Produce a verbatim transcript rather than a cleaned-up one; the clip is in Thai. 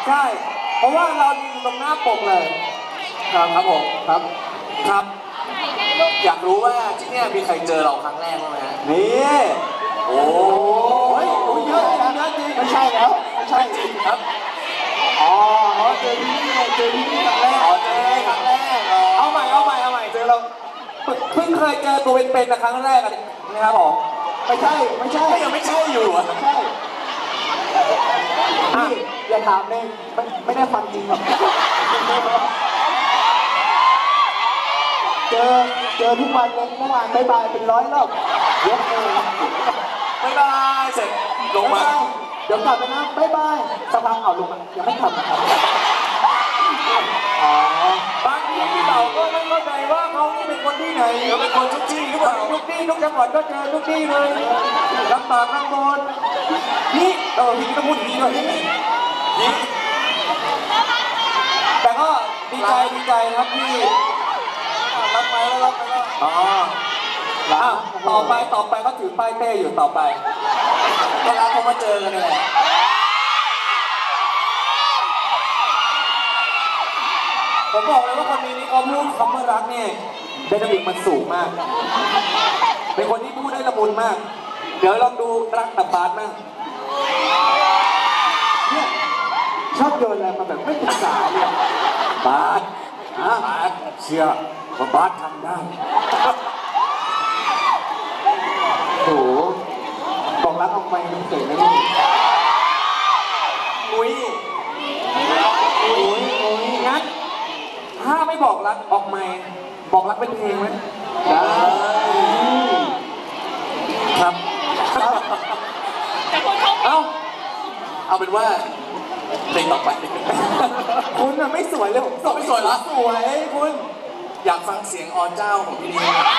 ใช่เพราะว่าเราอยู่ตรงหน้าปกเลยครับครับผมครับครับอยากรู้ว่าที่นี่มีใครเจอเราครั้งแรกไหมนี่โอ้ยเยอะจริงเยอะจริงไม่ใช่แล้วไม่ใช่จริงครับอ๋อเจอที่นี่เจอที่นี่ครั้งแรกอ๋อเจอครั้งแรกเอาใหม่เอาใหม่เอาใหม่เจอเราเพิ่งเคยเจอตัวเป็นๆนะครั้งแรกนะครับผมไม่ใช่ไม่ใช่ยังไม่ใช่อยู่อ่ะใช่พี่อย่าถามเลยไม่ไม่ได้ความจริงหรอกเจอเจอทุกวันเลยเมื่อวานบายบายเป็นร้อยรอบยกเลยบายบายเสร็จลงมาเดี๋ยวกลับไปนะบายบายสักพักเอาลงมายังไม่กลับนะครับอ๋อบางทีพี่เต่าก็ไม่เข้าใจว่าเขานี่เป็นคนที่ไหนเขาเป็นคนทุกที่หรือเปล่าทุกที่ทุกจังหวัดก็เจอทุกที่เลยลำบากลำบนนี่เออพี่ต้องพูดอย่างนี้ด้วยนี่แต่ก็ดีใจดีใจนะครับที่รับไปแล้วรับไปแล้วอ๋อแล้วต่อไปต่อไปก็ถือป้ายเต้อยู่ต่อไปก็รักเขามาเจอกันเลยผมบอกเลยว่าคนนี้นี่เขาพูดคำว่ารักเนี่ยไดนามิกมันสูงมากเป็นคนที่พูดได้ละมุนมากเดี๋ยวลองดูรักกับบาสบ้างเนี่ยชอบโยนอะไรมาแบบไม่ปรึกษาเนี่ยบาสอ่ะบาสเชื่อว่าบาสทำได้โหบอกรักออกไปมันเสร็จแล้วนี่อุ้ยอุ้ยอุ้ยงั้นถ้าไม่บอกรักออกไม่บอกรักเป็นเพลงไหมได้ครับเอาเอาเป็นว่าเพลงต่อไปคุณน่ะไม่สวยเลยผมไม่สวยเหรอสวยคุณอยากฟังเสียงอเจ้าของพี่นี่